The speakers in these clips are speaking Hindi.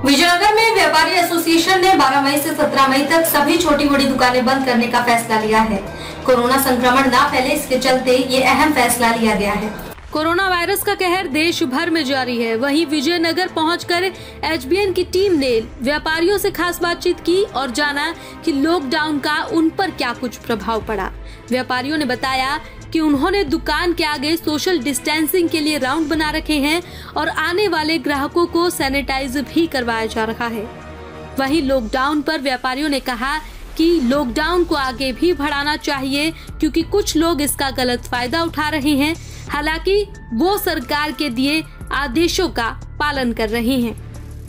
विजयनगर में व्यापारी एसोसिएशन ने 12 मई से 17 मई तक सभी छोटी बड़ी दुकानें बंद करने का फैसला लिया है। कोरोना संक्रमण न फैले इसके चलते ये अहम फैसला लिया गया है। कोरोना वायरस का कहर देश भर में जारी है। वहीं विजयनगर पहुंचकर एचबीएन की टीम ने व्यापारियों से खास बातचीत की और जाना कि लॉकडाउन का उन पर क्या कुछ प्रभाव पड़ा। व्यापारियों ने बताया कि उन्होंने दुकान के आगे सोशल डिस्टेंसिंग के लिए राउंड बना रखे हैं और आने वाले ग्राहकों को सैनिटाइज भी करवाया जा रहा है। वहीं लॉकडाउन पर व्यापारियों ने कहा कि लॉकडाउन को आगे भी बढ़ाना चाहिए क्योंकि कुछ लोग इसका गलत फायदा उठा रहे हैं। हालांकि वो सरकार के दिए आदेशों का पालन कर रहे हैं।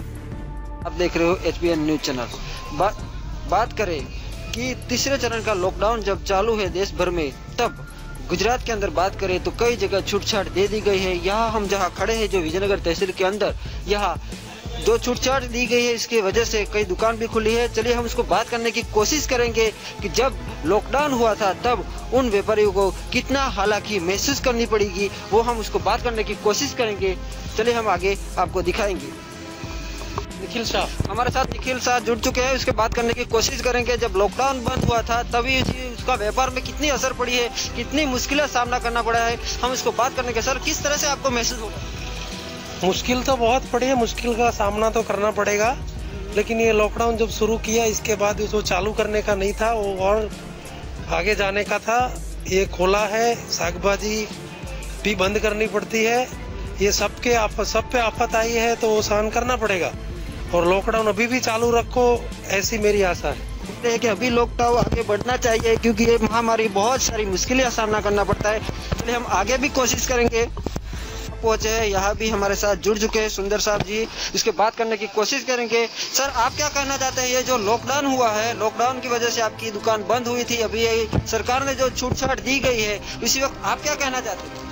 आप देख रहे हो एचबीएन न्यूज चैनल। बात करें कि तीसरे चरण का लॉकडाउन जब चालू है देश भर में, तब गुजरात के अंदर बात करें तो कई जगह छूटछाट दे दी गई है। यहाँ हम जहाँ खड़े हैं जो विजयनगर तहसील के अंदर, यहाँ जो छूटछाट दी गई है इसकी वजह से कई दुकान भी खुली है। चलिए हम इसको बात करने की कोशिश करेंगे कि जब लॉकडाउन हुआ था तब उन व्यापारियों को कितना हालांकि महसूस करनी पड़ेगी, वो हम उसको बात करने की कोशिश करेंगे। चलिए हम आगे आपको दिखाएंगे। निखिल शाह हमारे साथ जुड़ चुके हैं, उसके बात करने की कोशिश करेंगे। जब लॉकडाउन बंद हुआ था तभी उसका व्यापार में कितनी असर पड़ी है, कितनी मुश्किलें सामना करना पड़ा है, हम इसको बात करने के। सर, किस तरह से आपको महसूस होगा? मुश्किल तो बहुत पड़ी है, मुश्किल का सामना तो करना पड़ेगा, लेकिन ये लॉकडाउन जब शुरू किया इसके बाद उसको चालू करने का नहीं था, वो और आगे जाने का था। ये खोला है, शाकभाजी भी बंद करनी पड़ती है। ये सब पे आफत आई है तो वो सहन करना पड़ेगा और लॉकडाउन अभी भी चालू रखो, ऐसी मेरी आशा है कि अभी लॉकडाउन आगे बढ़ना चाहिए क्योंकि ये महामारी बहुत सारी मुश्किलें का सामना करना पड़ता है। इसलिए हम आगे भी कोशिश करेंगे। पहुंचे यहाँ भी हमारे साथ जुड़ चुके हैं सुंदर साहब जी, इसके बात करने की कोशिश करेंगे। सर, आप क्या कहना चाहते हैं? ये जो लॉकडाउन हुआ है, लॉकडाउन की वजह से आपकी दुकान बंद हुई थी, अभी सरकार ने जो छूटछाट दी गई है, इसी वक्त आप क्या कहना चाहते हैं?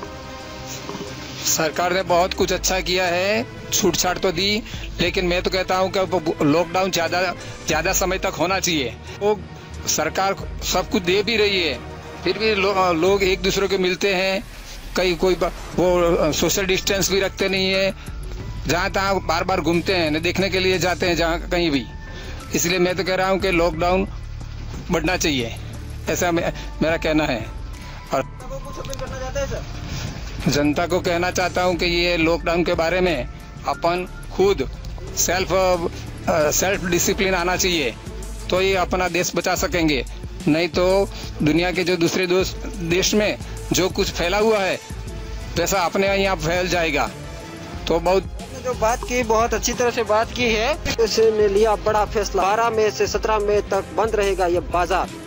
सरकार ने बहुत कुछ अच्छा किया है, छूटछाट तो दी, लेकिन मैं तो कहता हूं कि लॉकडाउन ज्यादा समय तक होना चाहिए। वो सरकार सब कुछ दे भी रही है, फिर भी लोग एक दूसरे को मिलते हैं, कोई वो सोशल डिस्टेंस भी रखते नहीं है, जहाँ तहाँ बार बार घूमते हैं, देखने के लिए जाते हैं जहाँ कहीं भी। इसलिए मैं तो कह रहा हूँ कि लॉकडाउन बढ़ना चाहिए, ऐसा मेरा कहना है। और जनता को कहना चाहता हूं कि ये लॉकडाउन के बारे में अपन खुद सेल्फ डिसिप्लिन आना चाहिए, तो ये अपना देश बचा सकेंगे। नहीं तो दुनिया के जो दूसरे देश में जो कुछ फैला हुआ है वैसा अपने यहाँ फैल जाएगा। तो जो बात की, बहुत अच्छी तरह से बात की है। इसने लिया बड़ा फैसला, 12 मई से 17 मई तक बंद रहेगा ये बाजार।